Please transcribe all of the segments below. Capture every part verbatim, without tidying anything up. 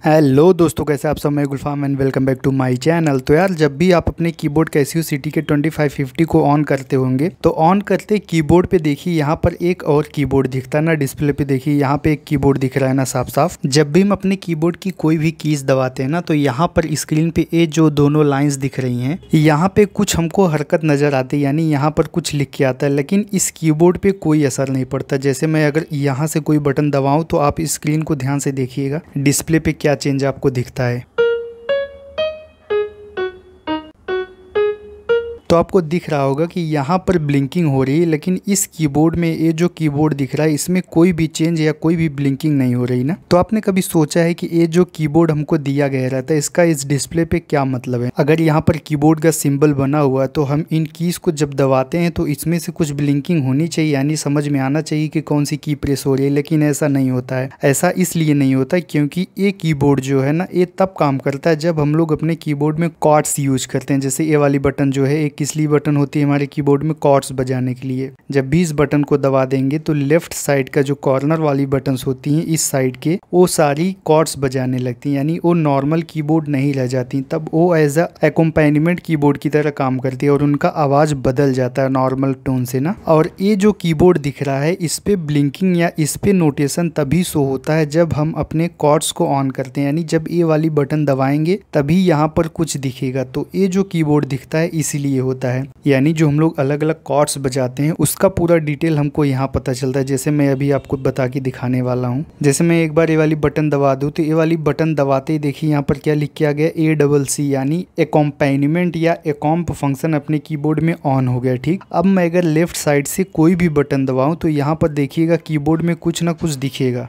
Hello दोस्तों, कैसे आप सब। मैं Gulfam and welcome back to my channel. तो यार, जब भी आप अपने कीबोर्ड कैसियो सिटी के ट्वेंटी फाइव फिफ्टी को ऑन करते होंगे तो ऑन करते कीबोर्ड पे देखिए यहाँ पर एक और कीबोर्ड दिखता है ना। डिस्प्ले पे देखिए यहाँ पे एक कीबोर्ड दिख रहा है ना, साफ साफ। जब भी हम अपने कीबोर्ड की कोई भी कीज दबाते हैं ना तो यहाँ पर स्क्रीन पे ये जो दोनों लाइन्स दिख रही हैं, यहाँ पे कुछ हमको हरकत नजर आती है, यानी यहाँ पर कुछ लिख के आता है, लेकिन इस कीबोर्ड पे कोई असर नहीं पड़ता। जैसे मैं अगर यहाँ से कोई बटन दबाऊं तो आप स्क्रीन को ध्यान से देखिएगा, डिस्प्ले पे क्या चेंज आपको दिखता है। तो आपको दिख रहा होगा कि यहाँ पर ब्लिंकिंग हो रही है, लेकिन इस कीबोर्ड में ये जो कीबोर्ड दिख रहा है इसमें कोई भी चेंज या कोई भी ब्लिंकिंग नहीं हो रही ना। तो आपने कभी सोचा है कि ये जो कीबोर्ड हमको दिया गया रहता है इसका इस डिस्प्ले पे क्या मतलब है। अगर यहाँ पर कीबोर्ड का सिंबल बना हुआ है तो हम इन कीज को जब दबाते हैं तो इसमें से कुछ ब्लिंकिंग होनी चाहिए, यानी समझ में आना चाहिए कि कौन सी की प्रेस हो रही है, लेकिन ऐसा नहीं होता है। ऐसा इसलिए नहीं होता है क्योंकि ये कीबोर्ड जो है ना, ये तब काम करता है जब हम लोग अपने कीबोर्ड में कॉर्ड्स यूज करते हैं। जैसे ये वाली बटन जो है, एक इसलिए बटन होती है हमारे कीबोर्ड में कॉर्ड्स बजाने के लिए। जब भी इस बटन को दबा देंगे तो लेफ्ट साइड का जो कॉर्नर वाली बटन्स होती हैं इस साइड के, वो सारी कॉर्ड्स बजाने लगती हैं, यानी वो नॉर्मल कीबोर्ड नहीं रह जाती। तब वो एज अ एकम्पेनिमेंट कीबोर्ड की तरह काम करती है और उनका आवाज बदल जाता है नॉर्मल टोन से ना। और ये जो कीबोर्ड दिख रहा है इस पे ब्लिंकिंग या इस पे नोटेशन तभी शो होता है जब हम अपने कॉर्ड्स को ऑन करते हैं, यानी जब ये वाली बटन दबाएंगे तभी यहाँ पर कुछ दिखेगा। तो ये जो कीबोर्ड दिखता है इसीलिए होता है, यानी जो हम लोग अलग अलग कॉर्ड्स बजाते हैं उसका पूरा डिटेल हमको यहाँ पता चलता है। जैसे मैं अभी आपको बता के दिखाने वाला हूँ। जैसे मैं एक बार ये वाली बटन दबा दूँ तो ये वाली बटन दबाते ही देखिए यहाँ पर क्या लिख के आ गया, ए डबल सी, यानी एकम्पेनिमेंट या एकॉम्प फंक्शन अपने कीबोर्ड में ऑन हो गया। ठीक, अब मैं अगर लेफ्ट साइड से कोई भी बटन दबाऊँ तो यहाँ पर देखिएगा कीबोर्ड में कुछ ना कुछ दिखेगा।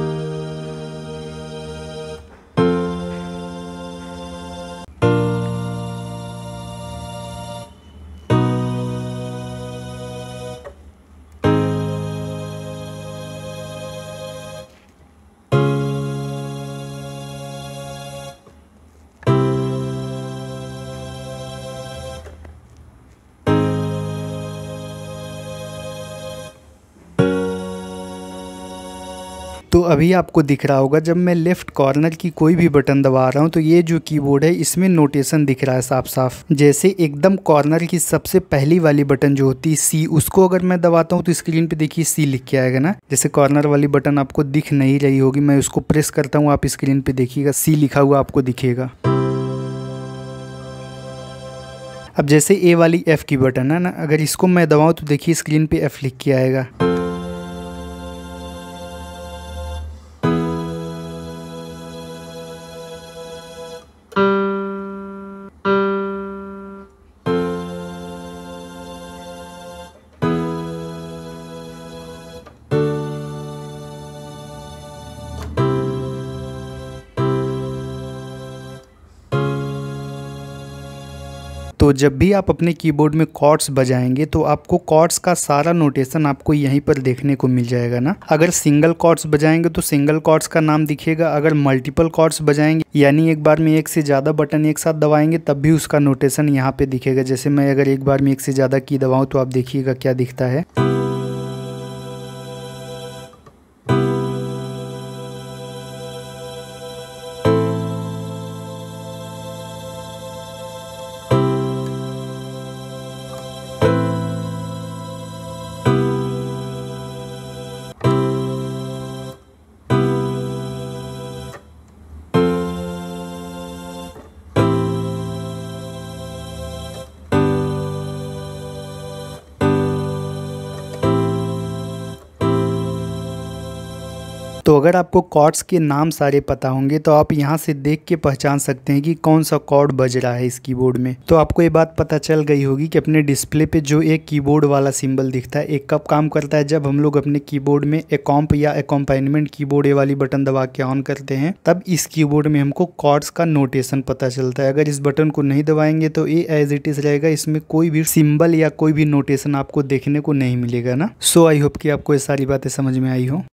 तो अभी आपको दिख रहा होगा जब मैं लेफ्ट कॉर्नर की कोई भी बटन दबा रहा हूँ तो ये जो कीबोर्ड है इसमें नोटेशन दिख रहा है साफ साफ। जैसे एकदम कॉर्नर की सबसे पहली वाली बटन जो होती है सी, उसको अगर मैं दबाता हूँ तो स्क्रीन पे देखिए सी लिख के आएगा ना। जैसे कॉर्नर वाली बटन आपको दिख नहीं रही होगी, मैं उसको प्रेस करता हूँ, आप स्क्रीन पे देखिएगा सी लिखा हुआ आपको दिखेगा। अब जैसे ए वाली एफ की बटन है ना, अगर इसको मैं दबाऊँ तो देखिए स्क्रीन पे एफ लिख के आएगा। तो जब भी आप अपने कीबोर्ड में कॉर्ड्स बजाएंगे तो आपको कॉर्ड्स का सारा नोटेशन आपको यहीं पर देखने को मिल जाएगा ना। अगर सिंगल कॉर्ड्स बजाएंगे तो सिंगल कॉर्ड्स का नाम दिखेगा, अगर मल्टीपल कॉर्ड्स बजाएंगे यानी एक बार में एक से ज़्यादा बटन एक साथ दबाएंगे तब भी उसका नोटेशन यहाँ पे दिखेगा। जैसे मैं अगर एक बार में एक से ज़्यादा की दबाऊँ तो आप देखिएगा क्या दिखता है। तो अगर आपको कॉर्ड्स के नाम सारे पता होंगे तो आप यहाँ से देख के पहचान सकते हैं कि कौन सा कॉर्ड बज रहा है इस कीबोर्ड में। तो आपको ये बात पता चल गई होगी कि अपने डिस्प्ले पे जो एक कीबोर्ड वाला सिंबल दिखता है एक कब काम करता है, जब हम लोग अपने कीबोर्ड में एकॉम्प या एकम्पेनिमेंट कीबोर्ड ये वाली बटन दबा के ऑन करते हैं, तब इस कीबोर्ड में हमको कॉर्ड्स का नोटेशन पता चलता है। अगर इस बटन को नहीं दबाएंगे तो ये एज इट इज रहेगा, इसमें कोई भी सिंबल या कोई भी नोटेशन आपको देखने को नहीं मिलेगा ना। सो आई होप कि आपको ये सारी बातें समझ में आई हो।